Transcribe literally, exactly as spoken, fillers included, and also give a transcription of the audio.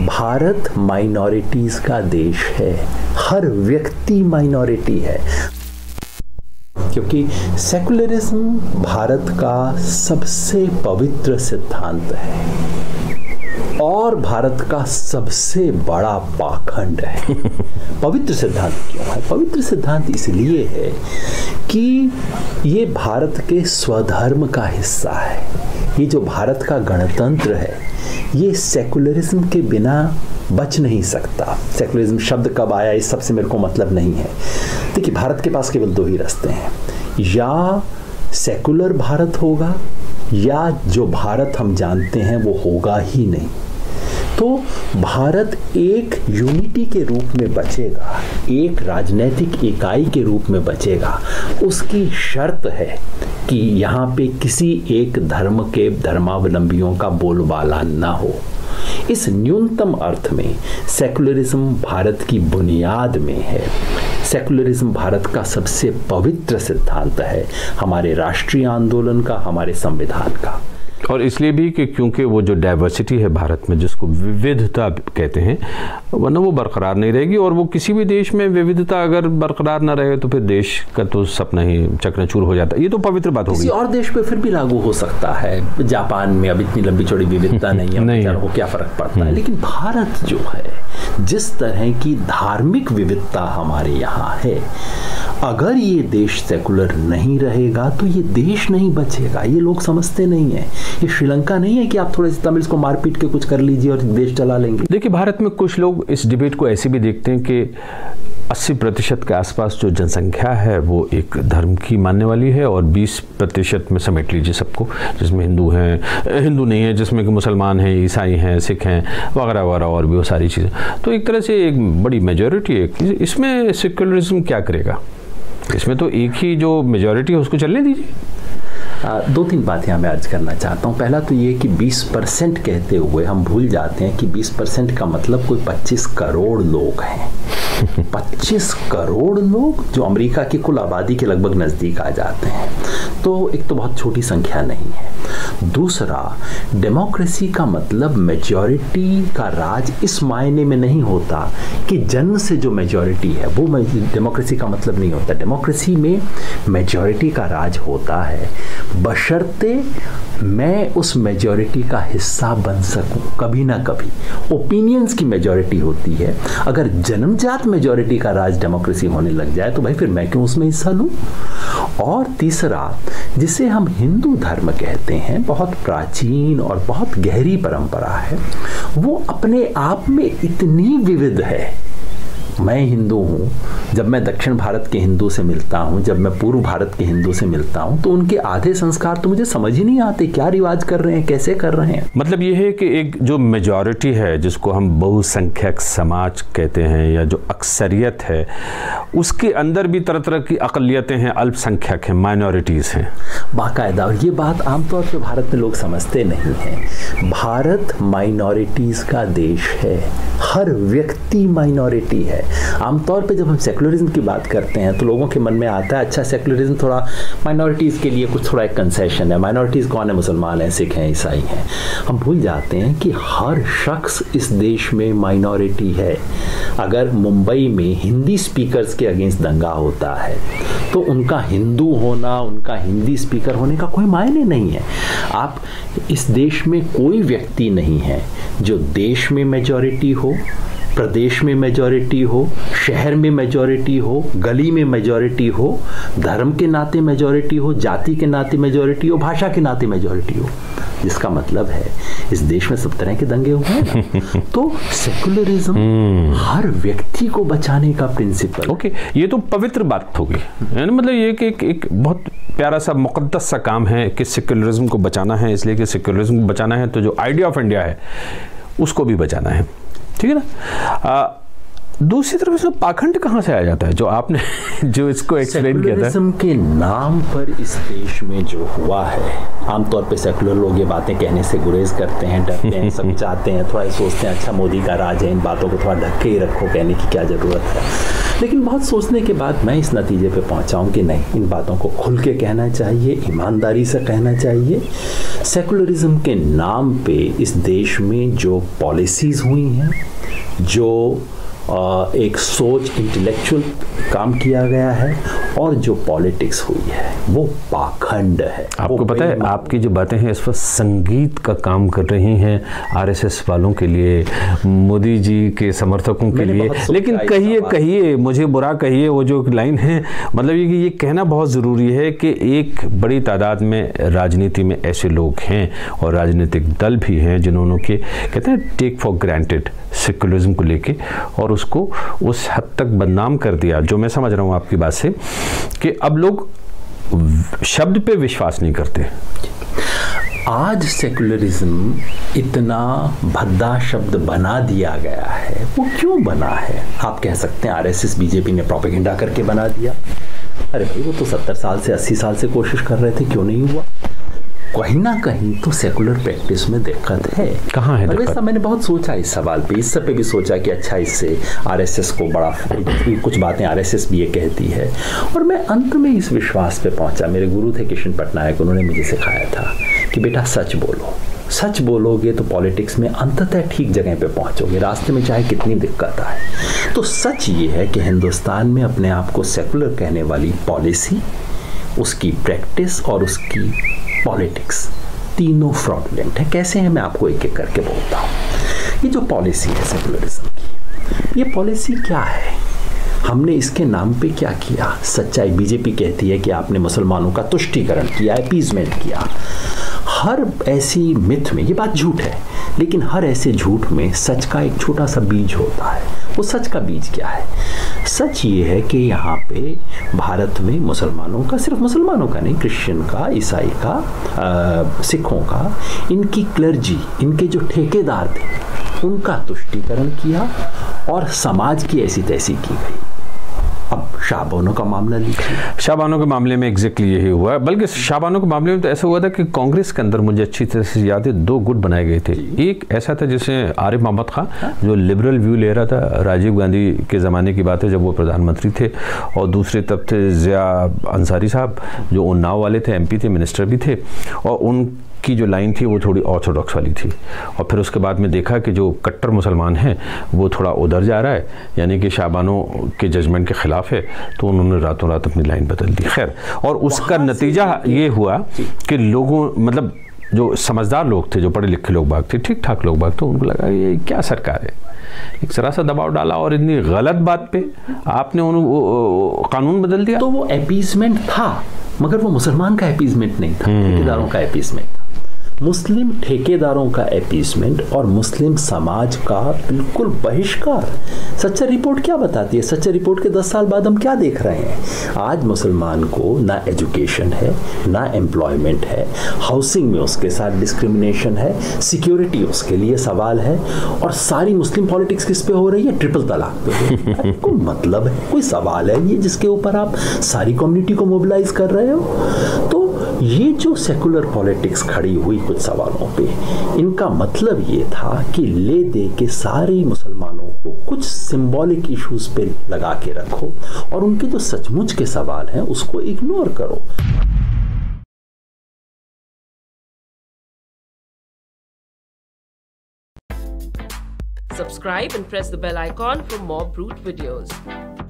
Bharat minorities का देश है, हर व्यक्ति माइनॉरिटी है, क्योंकि सेकुलरिज्म भारत का सबसे पवित्र सिद्धांत है और भारत का सबसे बड़ा पाखंड है। पवित्र सिद्धांत क्यों है? पवित्र सिद्धांत इसलिए है कि ये भारत के स्वधर्म का हिस्सा है। ये जो भारत का गणतंत्र है, ये सेकुलरिज्म के बिना बच नहीं सकता। सेकुलरिज्म शब्द कब आया इस सबसे मेरे को मतलब नहीं है। देखिए, भारत के पास केवल दो ही रास्ते हैं, या सेकुलर भारत होगा या जो भारत हम जानते हैं वो होगा ही नहीं। तो भारत एक यूनिटी के रूप में बचेगा, एक राजनीतिक इकाई के रूप में बचेगा। उसकी शर्त है कि यहाँ पे किसी एक धर्म के धर्मावलंबियों का बोलबाला ना हो। इस न्यूनतम अर्थ में सेकुलरिज्म भारत की बुनियाद में है। सेकुलरिज्म भारत का सबसे पवित्र सिद्धांत है, हमारे राष्ट्रीय आंदोलन का, हमारे संविधान का। और इसलिए भी कि क्योंकि वो जो डाइवर्सिटी है भारत में, जिसको विविधता कहते हैं, वरना वो बरकरार नहीं रहेगी। और वो किसी भी देश में विविधता अगर बरकरार ना रहे तो फिर देश का तो सपना ही चकनाचूर हो जाता है। ये तो पवित्र बात होगी। किसी और देश पे फिर भी लागू हो सकता है। जापान में अब इतनी लंबी चौड़ी विविधता नहीं है, नहीं है। क्या फर्क पड़ता है। लेकिन भारत जो है, जिस तरह की धार्मिक विविधता हमारे यहाँ है, अगर ये देश सेकुलर नहीं रहेगा तो ये देश नहीं बचेगा। ये लोग समझते नहीं है। ये श्रीलंका नहीं है कि आप थोड़े से तमिल्स को मार पीट के कुछ कर लीजिए और देश चला लेंगे। देखिए, भारत में कुछ लोग इस डिबेट को ऐसे भी देखते हैं कि अस्सी प्रतिशत के आसपास जो जनसंख्या है वो एक धर्म की मानने वाली है और बीस प्रतिशत में समेट लीजिए सबको, जिसमें हिंदू हैं, हिंदू नहीं है, जिसमें कि मुसलमान हैं, ईसाई हैं, सिख हैं, वगैरह वगैरह और भी वो सारी चीज़ें। तो एक तरह से एक बड़ी मेजॉरिटी है। इसमें सेक्युलरिज्म क्या करेगा? इसमें तो एक ही जो मेजॉरिटी है उसको चलने दीजिए। दो तीन बात यहाँ मैं अर्ज करना चाहता हूँ। पहला तो ये कि बीस परसेंट कहते हुए हम भूल जाते हैं कि बीस परसेंट का मतलब कोई पच्चीस करोड़ लोग हैं। पच्चीस करोड़ लोग जो अमेरिका की कुल आबादी के लगभग नज़दीक आ जाते हैं, तो एक तो बहुत छोटी संख्या नहीं है। दूसरा, डेमोक्रेसी का मतलब मेजॉरिटी का राज इस मायने में नहीं होता कि जन्म से जो मेजॉरिटी है वो डेमोक्रेसी का मतलब नहीं होता। डेमोक्रेसी में मेजॉरिटी का राज होता है बशर्ते मैं उस मेजॉरिटी का हिस्सा बन सकूं कभी ना कभी। ओपिनियंस की मेजॉरिटी होती है। अगर जन्मजात मेजॉरिटी का राज डेमोक्रेसी होने लग जाए तो भाई फिर मैं क्यों उसमें हिस्सा लूं। और तीसरा, जिसे हम हिंदू धर्म कहते हैं, बहुत प्राचीन और बहुत गहरी परंपरा है, वो अपने आप में इतनी विविध है। मैं हिंदू हूँ, जब मैं दक्षिण भारत के हिंदू से मिलता हूँ, जब मैं पूर्व भारत के हिंदू से मिलता हूँ, तो उनके आधे संस्कार तो मुझे समझ ही नहीं आते, क्या रिवाज कर रहे हैं, कैसे कर रहे हैं। मतलब ये है कि एक जो मेजॉरिटी है, जिसको हम बहुसंख्यक समाज कहते हैं या जो अक्सरियत है, उसके अंदर भी तरह तरह की अकलियतें हैं, अल्पसंख्यक हैं, माइनॉरिटीज़ हैं बाकायदा। और ये बात आमतौर पर भारत में लोग समझते नहीं हैं। भारत माइनॉरिटीज़ का देश है, हर व्यक्ति माइनॉरिटी है। आमतौर पे जब हम सेकुलरिज्म की बात करते हैं तो लोगों के मन में आता है, अच्छा सेकुलरिज्म थोड़ा माइनॉरिटीज़ के लिए कुछ थोड़ा एक कंसेशन है। माइनॉरिटीज़ कौन है? मुसलमान हैं, सिख हैं, ईसाई हैं। हम भूल जाते हैं कि हर शख्स इस देश में माइनॉरिटी है। अगर मुंबई में हिंदी स्पीकर्स के अगेंस्ट दंगा होता है तो उनका हिंदू होना, उनका हिंदी स्पीकर होने का कोई मायने नहीं है। आप इस देश में कोई व्यक्ति नहीं है जो देश में मेजॉरिटी हो, प्रदेश में मेजॉरिटी हो, शहर में मेजॉरिटी हो, गली में मेजॉरिटी हो, धर्म के नाते मेजॉरिटी हो, जाति के नाते मेजॉरिटी हो, भाषा के नाते मेजॉरिटी हो। जिसका मतलब है इस देश में सब तरह के दंगे हुए हैं ना। तो सेकुलरिज्म हर व्यक्ति को बचाने का प्रिंसिपल। ओके, ये तो पवित्र बात होगी, मतलब ये कि एक, एक बहुत प्यारा सा मुकद्दस सा काम है कि सेकुलरिज्म को बचाना है। इसलिए कि सेकुलरिज्म को बचाना है तो जो आइडिया ऑफ इंडिया है उसको भी बचाना है, ठीक है ना। आ, दूसरी तरफ इसमें पाखंड कहाँ से आ जाता है जो आपने जो इसको एक्सप्लेन किया था? सेकुलरिज्म के नाम पर इस देश में जो हुआ है, आमतौर पे सेकुलर लोग ये बातें कहने से गुरेज करते हैं, डरते हैं, समझाते हैं, थोड़ा सोचते हैं अच्छा मोदी का राज है, इन बातों को थोड़ा ढक के ही रखो, कहने की क्या ज़रूरत है। लेकिन बहुत सोचने के बाद मैं इस नतीजे पे पहुंचा हूं कि नहीं, इन बातों को खुल के कहना चाहिए, ईमानदारी से कहना चाहिए। सेकुलरिज्म के नाम पे इस देश में जो पॉलिसीज़ हुई हैं, जो एक सोच इंटेलेक्चुअल काम किया गया है और जो पॉलिटिक्स हुई है वो पाखंड है। आपको पता है आपकी जो बातें हैं इस पर संगीत का काम कर रही हैं आरएसएस वालों के लिए, मोदी जी के समर्थकों के लिए। लेकिन कहिए कहिए मुझे बुरा कहिए, वो जो लाइन है मतलब ये कि ये कहना बहुत ज़रूरी है कि एक बड़ी तादाद में राजनीति में ऐसे लोग हैं और राजनीतिक दल भी हैं जिन्होंने के कहते हैं टेक फॉर ग्रांटेड सेकुलरिज्म को लेके और उसको उस हद तक बदनाम कर दिया, जो मैं समझ रहा हूँ आपकी बात से, कि अब लोग शब्द पे विश्वास नहीं करते। आज सेकुलरिज्म इतना भद्दा शब्द बना दिया गया है, वो क्यों बना है? आप कह सकते हैं आरएसएस बीजेपी ने प्रोपेगेंडा करके बना दिया। अरे भाई वो तो सत्तर साल से अस्सी साल से कोशिश कर रहे थे, क्यों नहीं हुआ? कहीं ना कहीं तो सेकुलर प्रैक्टिस में दिक्कत है। कहाँ है दिक्कत? मैंने बहुत सोचा इस सवाल पे, इस सब पे भी सोचा कि अच्छा इससे आरएसएस को बड़ा कुछ बातें आरएसएस भी ये कहती है, और मैं अंत में इस विश्वास पे पहुंचा। मेरे गुरु थे किशन पटनायक, उन्होंने मुझे सिखाया था कि बेटा सच बोलो, सच बोलोगे तो पॉलिटिक्स में अंततः ठीक जगह पे पहुंचोगे, रास्ते में चाहे कितनी दिक्कत आए। तो सच ये है कि हिंदुस्तान में अपने आप को सेकुलर कहने वाली पॉलिसी, उसकी प्रैक्टिस और उसकी पॉलिटिक्स तीनों फ्रॉडलेंट है। कैसे है मैं आपको एक एक करके बोलता हूँ। ये जो पॉलिसी है सेकुलरिज्म की, ये पॉलिसी क्या है? हमने इसके नाम पे क्या किया? सच्चाई बीजेपी कहती है कि आपने मुसलमानों का तुष्टीकरण किया, अपीजमेंट किया। हर ऐसी मिथ में, ये बात झूठ है, लेकिन हर ऐसे झूठ में सच का एक छोटा सा बीज होता है। वो सच का बीज क्या है? सच ये है कि यहाँ पे भारत में मुसलमानों का, सिर्फ मुसलमानों का नहीं, क्रिश्चियन का, ईसाई का, आ, सिखों का, इनकी क्लर्जी, इनके जो ठेकेदार थे उनका तुष्टीकरण किया और समाज की ऐसी तैसी की गई। अब शाहबानो का मामला लीजिए। शाहबानो के मामले में एग्जैक्टली यही हुआ, बल्कि शाहबानो के मामले में तो ऐसा हुआ था कि कांग्रेस के अंदर मुझे अच्छी तरह से याद है दो गुट बनाए गए थे। एक ऐसा था जिसमें आरिफ मोहम्मद खान जो लिबरल व्यू ले रहा था, राजीव गांधी के ज़माने की बात है जब वो प्रधानमंत्री थे, और दूसरे तब थे ज़िया अंसारी साहब जो उन्नाव वाले थे, एमपी थे, मिनिस्टर भी थे, और उन की जो लाइन थी वो थोड़ी ऑर्थोडॉक्स वाली थी। और फिर उसके बाद में देखा कि जो कट्टर मुसलमान हैं वो थोड़ा उधर जा रहा है, यानी कि शाहबानो के जजमेंट के ख़िलाफ़ है, तो उन्होंने रातों रात अपनी लाइन बदल दी। खैर, और उसका नतीजा ये हुआ कि लोगों, मतलब जो समझदार लोग थे, जो पढ़े लिखे लोग बाग थे, ठीक ठाक लोग बाग थे, उनको लगा ये क्या सरकार है, एक जरा सा दबाव डाला और इतनी गलत बात पे आपने उन कानून बदल दिया। तो वो अपीजमेंट था, मगर वो मुसलमान का अपीजमेंट नहीं था, ठेकेदारों का अपीजमेंट था। मुस्लिम ठेकेदारों का अपीजमेंट और मुस्लिम समाज का बिल्कुल बहिष्कार। सच्चा रिपोर्ट क्या बताती है? सच्चा रिपोर्ट के दस साल बाद हम क्या देख रहे हैं? आज मुसलमान को ना एजुकेशन है, ना एम्प्लॉयमेंट है, हाउसिंग में उसके साथ डिस्क्रिमिनेशन है, सिक्योरिटी उसके लिए सवाल है, और सारी मुस्लिम पॉलिटिक्स किस पे हो रही है? ट्रिपल तलाक पे। कोई मतलब है, कोई सवाल है ये जिसके ऊपर आप सारी कम्युनिटी को मोबिलाइज कर रहे हो? तो ये जो सेकुलर पॉलिटिक्स खड़ी हुई कुछ सवालों पे, इनका मतलब ये था कि ले दे के सारे मुसलमानों को कुछ सिंबॉलिक इश्यूज पे लगा के रखो और उनके जो सचमुच के सवाल हैं उसको इग्नोर करो। Subscribe and press the bell icon for more Brute videos.